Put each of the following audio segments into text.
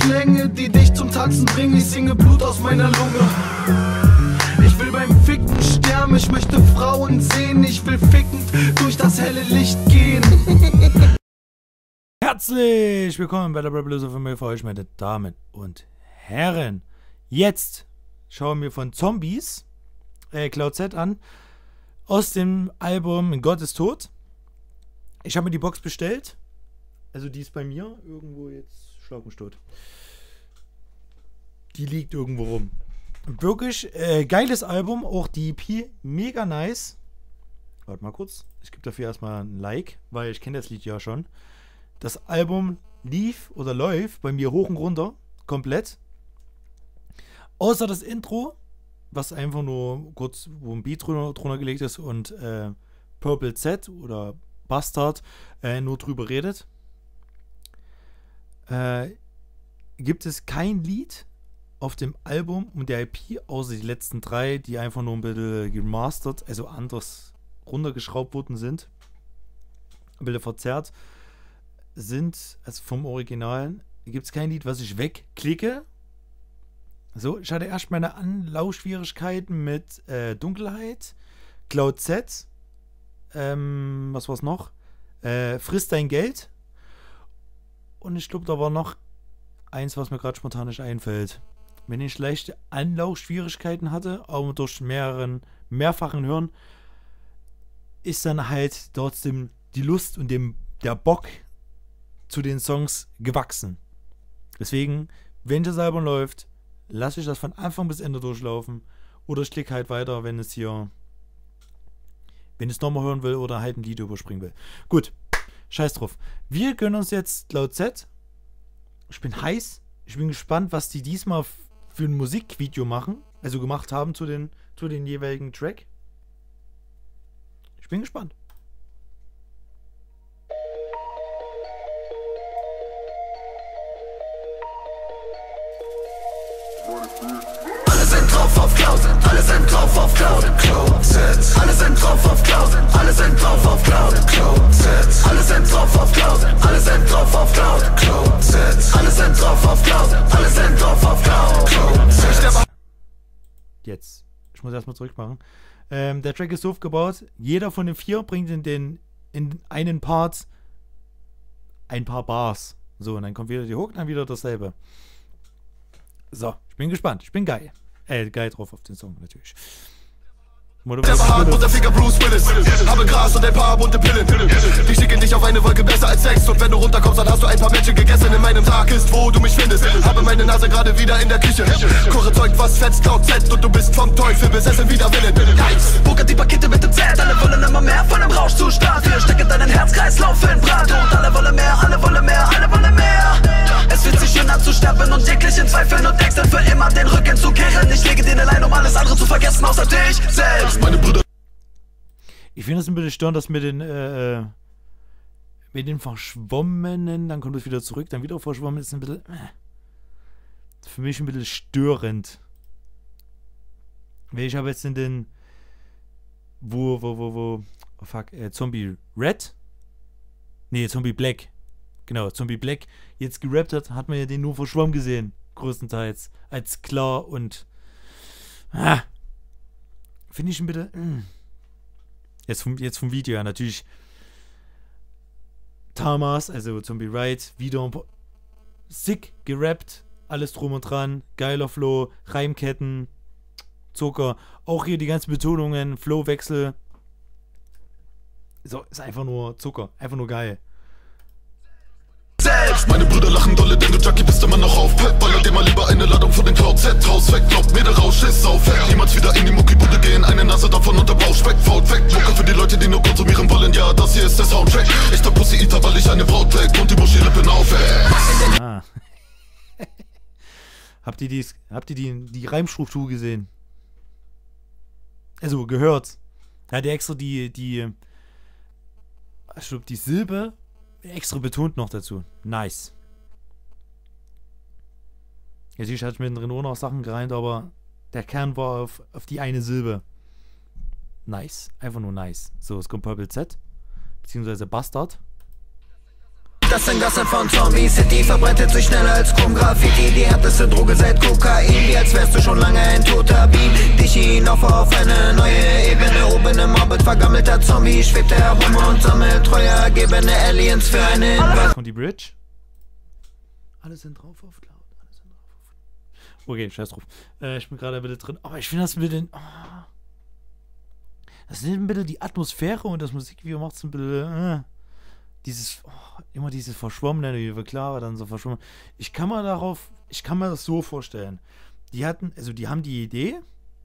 Klänge, die dich zum Tanzen bringen. Ich singe Blut aus meiner Lunge. Ich will beim Ficken sterben, ich möchte Frauen sehen. Ich will fickend durch das helle Licht gehen. Herzlich willkommen bei der Rebel von mir für euch, meine Damen und Herren. Jetzt schauen wir von Zombies Cloud Z an, aus dem Album Gott ist tot. Ich habe mir die Box bestellt, also die ist bei mir irgendwo, jetzt schlag mich tot. Die liegt irgendwo rum. Wirklich geiles Album, auch die EP, mega nice. Warte mal kurz, ich gebe dafür erstmal ein Like, weil ich kenne das Lied ja schon. Das Album lief oder läuft bei mir hoch und runter, komplett. Außer das Intro, was einfach nur kurz, wo ein Beat drunter gelegt ist und Purple Z oder Bastard nur drüber redet. Gibt es kein Lied auf dem Album und der EP, außer die letzten 3, die einfach nur ein bisschen gemastert, also anders runtergeschraubt worden sind, ein bisschen verzerrt sind, also vom Originalen, gibt es kein Lied, was ich wegklicke. So, ich hatte erst meine Anlaufschwierigkeiten mit Dunkelheit, Cloud Z, was war's noch? Friss dein Geld. Und ich glaube, da war noch eins, was mir gerade spontan nicht einfällt. Wenn ich leichte Anlaufschwierigkeiten hatte, aber durch mehrfachen Hören, ist dann halt trotzdem die Lust und der Bock zu den Songs gewachsen. Deswegen, wenn das Album läuft, lasse ich das von Anfang bis Ende durchlaufen oder ich klicke halt weiter, wenn es nochmal hören will oder halt ein Lied überspringen will. Gut, scheiß drauf. Wir gönnen uns jetzt Cloud Z. Ich bin heiß. Ich bin gespannt, was die diesmal für ein Musikvideo machen, also gemacht haben zu den jeweiligen Track. Ich bin gespannt. Alle sind drauf auf Cloud, alle sind drauf auf Cloud, Cloud Z. Alle sind drauf auf Cloud, alle sind drauf auf Cloud, Cloud Z. Alle sind drauf auf Cloud, alle sind drauf auf Cloud, Cloud Z. Alle sind drauf auf Cloud, alle sind drauf auf Cloud, Cloud Z. Jetzt, ich muss erstmal zurückmachen. Der Track ist so aufgebaut, jeder von den 4 bringt in einen Part ein paar Bars. So, und dann kommt wieder die Hook, dann wieder dasselbe. So, ich bin gespannt. Ich bin geil. Geil drauf auf den Song, natürlich. Der war hart, Butterfinger Bruce Willis. Habe Gras und ein paar bunte Pillen. Die schicken dich auf eine Wolke besser als Sex. Und wenn du runterkommst, dann hast du ein paar Menschen gegessen. In meinem Tag ist, wo du mich findest. Habe meine Nase gerade wieder in der Küche. Koche Zeug, was fetzt, Cloud Z. Und du bist vom Teufel besessen, wieder Willen. Buckert die Pakete mit dem Z. Alle wollen immer mehr von dem Rauschzustand. Wir stecken deinen Herzkreislauf in Brand. Und alle wollen mehr, alle wollen mehr, alle wollen mehr. Es fühlt sich schön an zu sterben und jeglichen Zweifeln und Ängsten für immer den Rücken zu kehren. Ich lege den allein, um alles andere zu vergessen, außer dich selbst. Meine Brüder. Ich finde es ein bisschen störend, dass mit den Verschwommenen, dann kommt es wieder zurück, dann wieder verschwommen, ist ein bisschen für mich ein bisschen störend. Weil ich habe jetzt in den Zombie Red? Nee, Zombie Black. Genau, Zombie Black jetzt gerappt hat man ja den nur verschwommen gesehen, größtenteils, als klar und finde ich ein bisschen jetzt vom Video ja natürlich Tamas, also Zombie Ride, wieder sick gerappt, alles drum und dran, geiler Flow, Reimketten, Zucker, auch hier die ganzen Betonungen, Flowwechsel, so, ist einfach nur Zucker, einfach nur geil. Meine Brüder lachen dolle, denn du Junkie bist immer noch auf Pep. Baller dir mal lieber eine Ladung von den Cloud Z raus weg. Glaubt mir, der Rausch ist auf. Niemals wieder in die Muckibude gehen, eine Nase davon und der Bauch schmeckt fault weg. Mucke für die Leute, die nur konsumieren wollen, ja, das hier ist der Soundtrack. Ich trag Pussy Eater, weil ich eine Braut träg und die Buschi-Lippen auf. Habt ihr die Reimstruktur gesehen? Also, gehört. Da hat er extra die Silbe extra betont noch dazu. Nice. Natürlich hatte ich mittendrin auch noch Sachen gereimt, aber der Kern war auf die eine Silbe. Nice. Einfach nur nice. So, es kommt Purple Z. Beziehungsweise Bastard. Das sind Gassen von Zombie City, verbreitet sich schneller als Chrome-Graffiti. Die härteste Droge seit Kokain, wie als wärst du schon lange ein toter Beam. Dich hinauf auf eine neue Ebene, oben im Orbit vergammelter Zombie. Schwebt er herum und sammelt treue ergebene Aliens für eine Invasion. Und die Bridge? Alle sind drauf auf Cloud, alle sind drauf auf Cloud. Okay, scheiß drauf. Ich bin gerade ein bisschen drin, aber ich finde das ein bisschen... Das nimmt ein bisschen die Atmosphäre und das Musikvideo macht es ein bisschen... immer dieses Verschwommene, wie wir klar dann so verschwommen. Ich kann mir das so vorstellen. Die haben die Idee,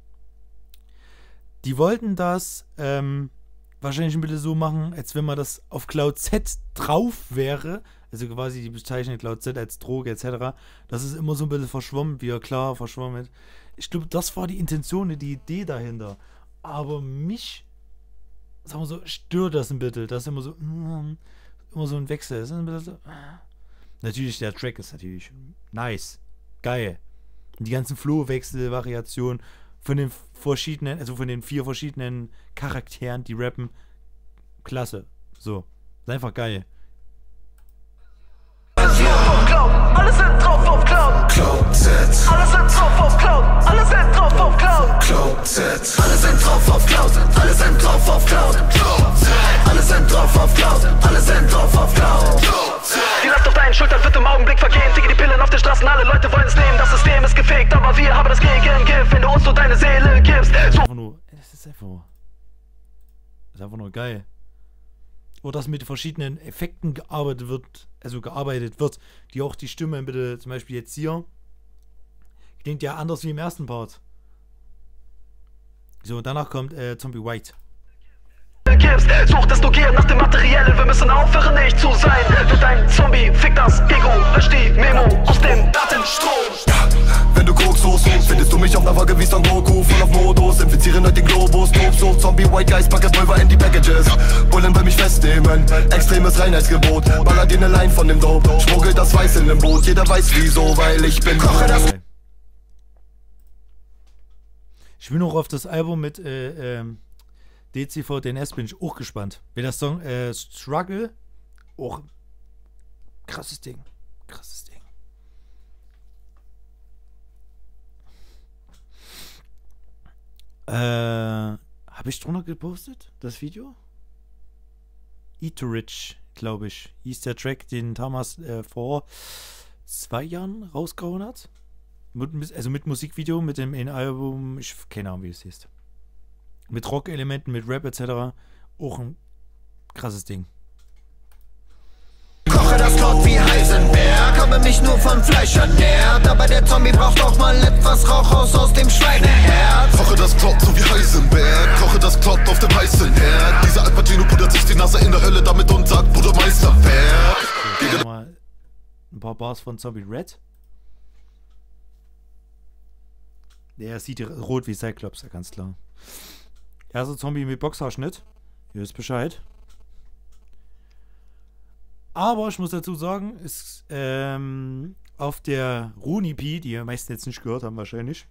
die wollten das wahrscheinlich ein bisschen so machen, als wenn man das auf Cloud Z drauf wäre, also quasi die bezeichnen Cloud Z als Droge etc., dass es immer so ein bisschen verschwommen, wie klar verschwommen. Ich glaube, das war die Intention, die Idee dahinter. Aber mich, sagen wir so, stört das ein bisschen, dass immer so ein Wechsel ist. Natürlich, der Track ist natürlich nice, geil. Und die ganzen Flow-Wechsel, Variationen von den verschiedenen, also von den 4 verschiedenen Charakteren, die rappen, klasse. So, ist einfach geil. Alle sind drauf auf Cloud. Cloud Z. Alle sind drauf auf Cloud. Alle sind drauf auf Cloud. Cloud Z. Alle sind drauf auf Cloud, alle sind drauf auf Cloud. Alle sind drauf auf Cloud, alle sind drauf auf Cloud. Die Last auf deinen Schultern wird im Augenblick vergehen. Ticke die Pillen auf den Straßen, alle Leute wollen es nehmen. Das System ist gefickt, aber wir haben das Gegengift. Wenn du uns so deine Seele gibst. Das ist einfach nur geil. Oder dass mit verschiedenen Effekten gearbeitet wird, die auch die Stimme bitte, zum Beispiel jetzt hier, klingt ja anders wie im ersten Part. So, danach kommt Zombie White. Sucht es nur Gier nach dem Materiellen, wir müssen aufhören nicht zu sein. Wird ein Zombie, fick das Ego, löscht die Memo aus dem Datenstrom. Wenn du guckst, so findest du mich auf einer Waage wie Son Goku. Voll auf Modus, infizieren heute den Globus. Tobsucht, Zombie, White Guys, packe Pulver in die Packages. Bullen will mich festnehmen, extremes Reinheitsgebot. Baller dir ne Line von dem Dope, schmuggelt das Weiß in dem Boot. Jeder weiß wieso, weil ich bin Koche das. Ich bin noch auf das Album mit DCV DNS, bin ich auch gespannt. Wie das Song Struggle, auch krasses Ding. Krasses Ding. Habe ich drunter gepostet, das Video? Eat to Rich, glaube ich. Hieß der Track, den Thomas vor 2 Jahren rausgehauen hat. Also mit Musikvideo, mit dem Album, ich keine Ahnung, wie es heißt. Mit Rock-Elementen, mit Rap etc. Auch ein krasses Ding. Koche das Cloud wie Heisenberg, habe mich nur von Fleisch ernährt. Aber der Zombie braucht auch mal etwas Rauch aus dem Schweineherz. Koche das Cloud so wie Heisenberg, koche das Cloud auf dem heißen Herd. Dieser Al Pacino pudert sich die Nase in der Hölle damit und sagt, Bruder Meisterwerk. Okay, mal ein paar Bars von Zombie Red. Der sieht rot wie Cyclops, ja ganz klar. Erster Zombie mit Boxhaarschnitt. Ihr wisst Bescheid. Aber ich muss dazu sagen, ist auf der Rune-EP, die ihr meistens jetzt nicht gehört haben wahrscheinlich,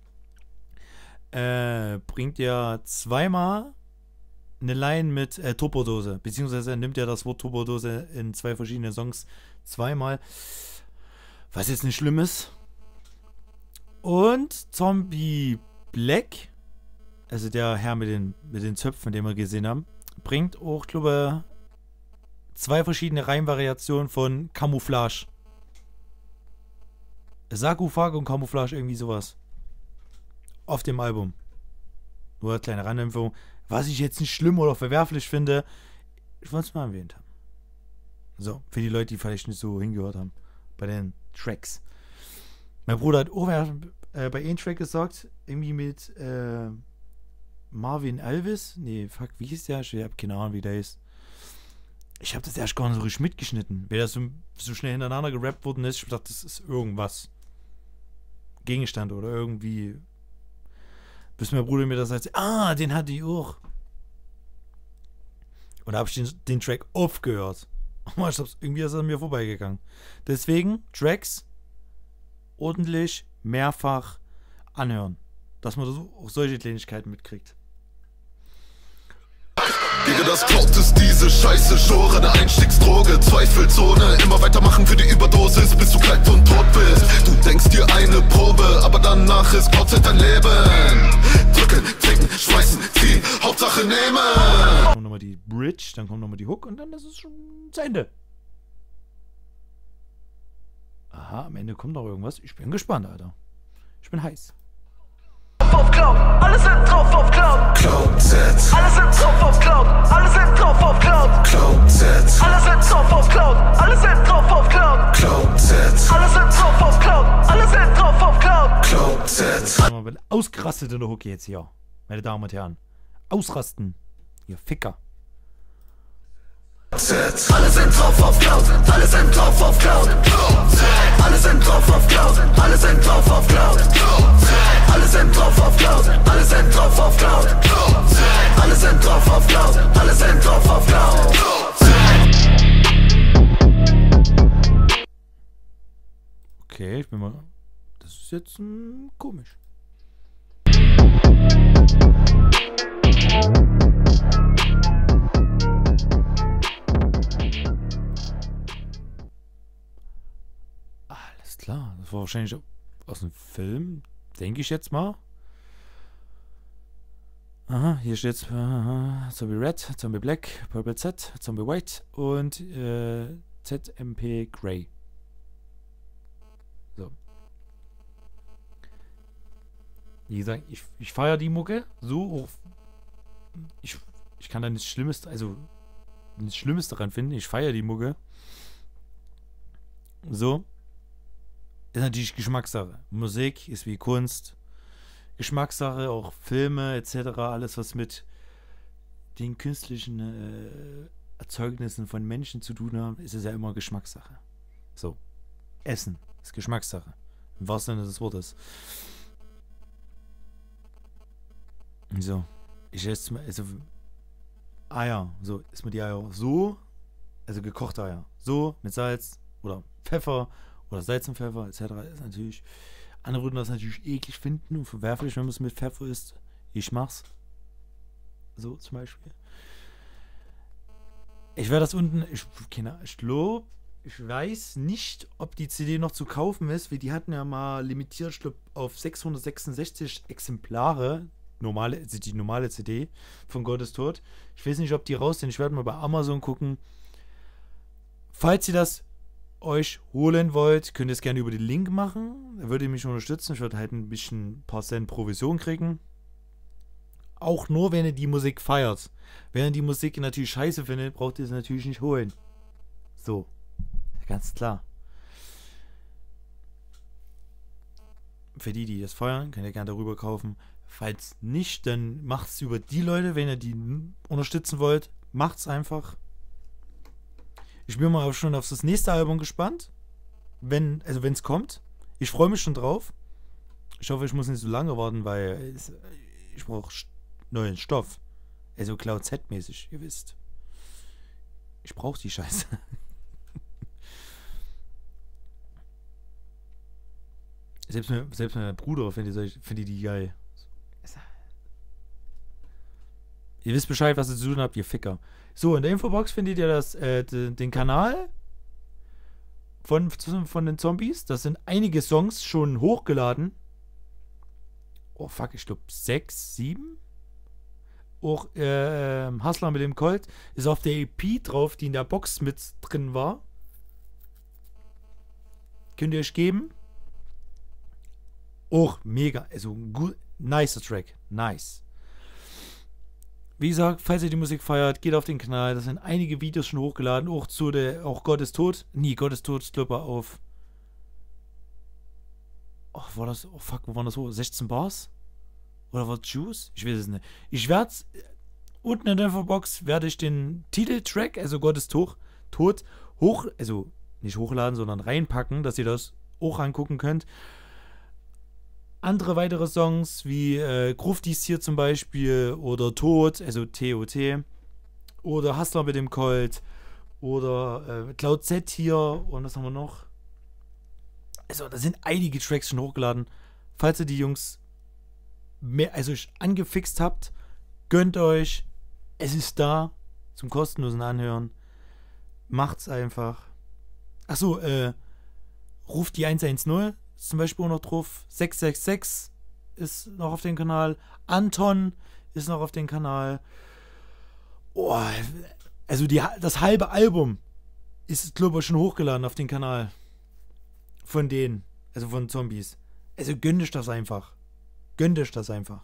bringt er zweimal eine Line mit Tupperdose. Beziehungsweise nimmt er das Wort Tupperdose in 2 verschiedenen Songs zweimal. Was jetzt nicht schlimm ist. Und Zombie Black, also der Herr mit den Zöpfen, den wir gesehen haben, bringt auch, glaube ich, 2 verschiedene Reimvariationen von Camouflage. Sarkophag und Camouflage, irgendwie sowas. Auf dem Album. Nur eine kleine Randinfo. Was ich jetzt nicht schlimm oder verwerflich finde, ich wollte es mal erwähnt haben. So, für die Leute, die vielleicht nicht so hingehört haben. Bei den Tracks. Mein Bruder hat auch bei einem Track gesagt, irgendwie mit Marvin Alvis. Nee, fuck, wie hieß der? Ich habe keine Ahnung, wie der ist. Ich habe das erst gar nicht so richtig mitgeschnitten. Weil das so schnell hintereinander gerappt worden ist, ich dachte, das ist irgendwas. Gegenstand oder irgendwie. Bis mein Bruder mir das sagt, den hatte ich auch. Und da habe ich den Track aufgehört. Aber irgendwie ist er an mir vorbeigegangen. Deswegen Tracks ordentlich mehrfach anhören. Dass man auch solche Kleinigkeiten mitkriegt. Digga, das Cloud ist diese Scheiße, Genre, eine Einstiegsdroge, Zweifelzone. Immer weitermachen für die Überdosis, bis du kalt und tot bist. Du denkst dir eine Probe, aber danach ist Cloud dein Leben. Drücken, trinken, schmeißen, ziehen, Hauptsache nehmen. Dann kommt nochmal die Bridge, dann kommt nochmal die Hook und dann ist es schon zu Ende. Aha, am Ende kommt noch irgendwas. Ich bin gespannt, Alter. Ich bin heiß. Auf Cloud, alle sind drauf auf Cloud. Cloud-Set. Alle sind drauf auf Cloud. Alle sind drauf auf Cloud. Cloud-Set. Alle sind drauf auf Cloud. Alle sind drauf auf Cloud. Cloud-Set. Alle sind drauf auf Cloud. Alle sind drauf auf Cloud. Cloud-Set. Ich bin ausgerastet in der Hook jetzt hier. Meine Damen und Herren. Ausrasten. Ihr Ficker. Alle sind drauf auf Cloud, alle sind drauf auf Cloud. Alle sind drauf auf Cloud, alle sind drauf auf Cloud. Alle sind drauf auf Cloud, alle sind drauf auf Cloud. Alle sind drauf auf Cloud, alle sind drauf auf Cloud. Okay, ich bin mal. Das ist jetzt komisch. Alles klar, das war wahrscheinlich aus dem Film, denke ich jetzt mal. Aha, hier steht Zombie Red, Zombie Black, Purple Z, Zombie White und ZMP Grey. So. Wie gesagt, ich feiere die Mucke so. Ich kann da nichts Schlimmes, also nichts Schlimmes daran finden. Ich feiere die Mucke. So. Ist natürlich Geschmackssache. Musik ist wie Kunst. Geschmackssache, auch Filme etc. Alles, was mit den künstlichen Erzeugnissen von Menschen zu tun hat, ist es ja immer Geschmackssache. So. Essen ist Geschmackssache. Im wahrsten Sinne des Wortes. So. Ich esse mal, also Eier. So, isst man die Eier so, also gekochte Eier. So, mit Salz oder Pfeffer oder Salz und Pfeffer etc. ist natürlich. Andere würden das natürlich eklig finden und verwerflich, wenn man es mit Pfeffer isst. Ich mach's. So zum Beispiel. Ich werde das unten. Ich glaube, ich weiß nicht, ob die CD noch zu kaufen ist, weil die hatten ja mal limitiert, ich glaube, auf 666 Exemplare. Die normale CD von Gottes Tod. Ich weiß nicht, ob die raus sind. Ich werde mal bei Amazon gucken. Falls ihr das euch holen wollt, könnt ihr es gerne über den Link machen. Da würde ihr mich unterstützen. Ich würde halt ein paar Cent Provision kriegen. Auch nur, wenn ihr die Musik feiert. Wenn ihr die Musik natürlich scheiße findet, braucht ihr es natürlich nicht holen. So. Ganz klar. Für die das feiern, könnt ihr gerne darüber kaufen. Falls nicht, dann macht es über die Leute, wenn ihr die unterstützen wollt. Macht's einfach. Ich bin mal auch schon auf das nächste Album gespannt. Wenn es kommt. Ich freue mich schon drauf. Ich hoffe, ich muss nicht so lange warten, weil ich brauche neuen Stoff. Also Cloud Z-mäßig, ihr wisst. Ich brauche die Scheiße. Selbst mein Bruder findet die geil. Ihr wisst Bescheid, was ihr zu tun habt, ihr Ficker. So, in der Infobox findet ihr den Kanal von den Zombies. Das sind einige Songs schon hochgeladen. Oh fuck, ich glaube 6, 7. Auch Hustler mit dem Colt ist auf der EP drauf, die in der Box mit drin war. Könnt ihr euch geben. Auch mega, also gut, nicer Track, nice. Wie gesagt, falls ihr die Musik feiert, geht auf den Kanal. Da sind einige Videos schon hochgeladen. Auch Gott ist tot. Nee, Gott ist tot, glaube ich, auf. Oh, war das. Oh fuck, wo waren das so? 16 Bars? Oder war Juice? Ich weiß es nicht. Ich werde unten in der Infobox werde ich den Titeltrack, also Gott ist tot, also nicht hochladen, sondern reinpacken, dass ihr das auch angucken könnt. Andere weitere Songs wie Gruftis hier zum Beispiel oder Tod, also T-O-T, oder Hustler mit dem Colt oder Cloud Z hier und was haben wir noch? Also da sind einige Tracks schon hochgeladen. Falls ihr die Jungs euch angefixt habt, gönnt euch, es ist da, zum kostenlosen Anhören. Macht's einfach. Achso, ruft die 110, ist zum Beispiel auch noch drauf. 666 ist noch auf dem Kanal. Anton ist noch auf dem Kanal. Oh, also das halbe Album ist, glaube ich, schon hochgeladen auf den Kanal. Von denen. Also von Zombies. Also gönn dich das einfach. Gönn dich das einfach.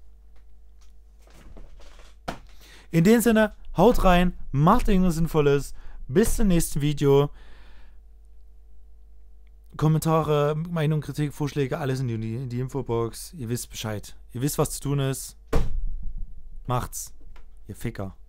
In dem Sinne, haut rein, macht irgendwas Sinnvolles. Bis zum nächsten Video. Kommentare, Meinung, Kritik, Vorschläge, alles in die Infobox. Ihr wisst Bescheid. Ihr wisst, was zu tun ist. Macht's. Ihr Ficker.